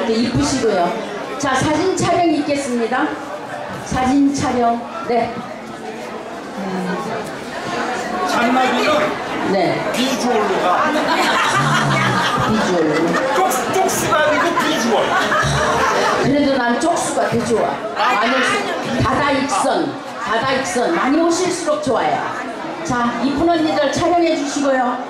때 이쁘시고요. 자, 사진 촬영 있겠습니다. 사진 촬영. 네. 장나기는 네. 비주얼로 가. 비주얼로. 쪽수가 아니고 비주얼. 그래도 난 쪽수가 더 좋아. 많이 올수록 다다익선 많이 오실수록 좋아요. 자, 이쁜 언니들 촬영해 주시고요.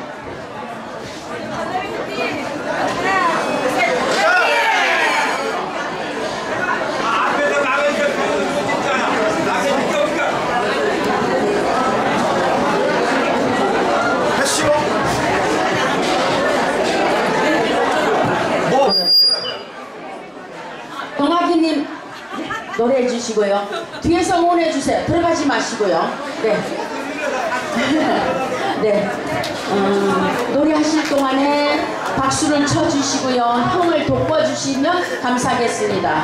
앞에서 나가니까 진짜야. 나가니까 했시오. 뭐? 동학이님 노래해 주시고요. 뒤에서 응원해 주세요. 들어가지 마시고요. 네. 네. 노래하실 동안에 박수를 쳐주시고요. 형을 돋궈주시면 감사하겠습니다.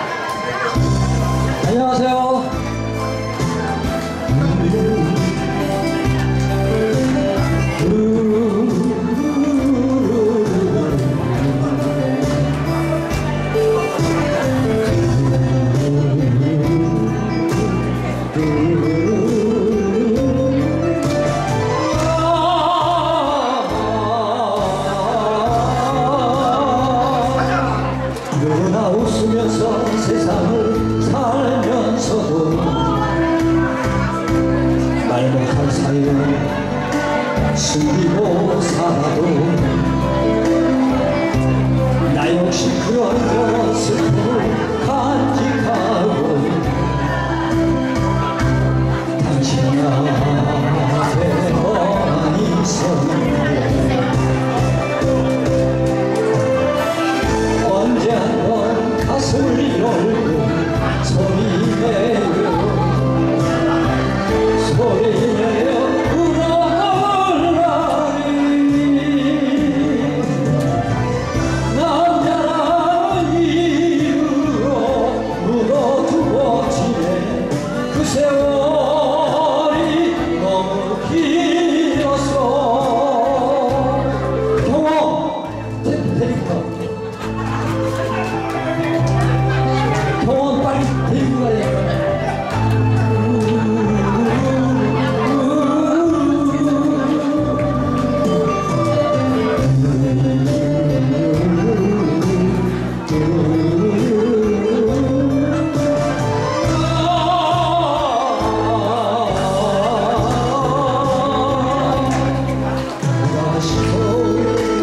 안녕하세요. 누구나 웃으면서 세상을 살면서도 말 못할 사이를 숨기고 살아도 나 역시 그런 슬픔을 간직하고 당신 앞에만 있었는데 언제 한번 가슴을 열고 소리 내요 소리 내요 울어버라니 남자라는 이유로 묻어두고 지내 그 세월이 너무 길었어. 경호 데리고 병원 빨리 데리고 가야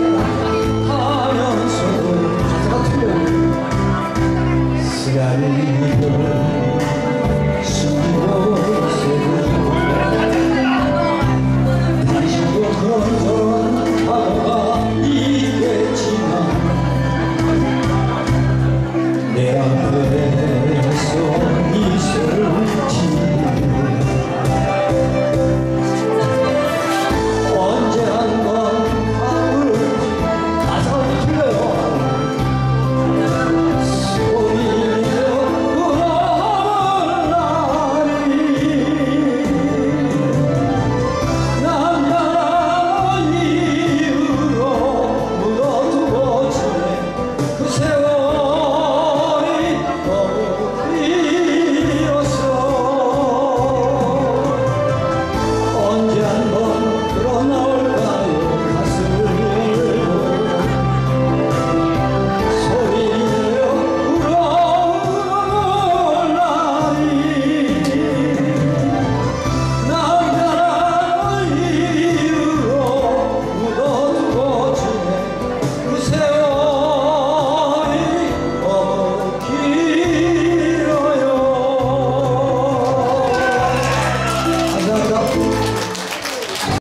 하면서도 시간이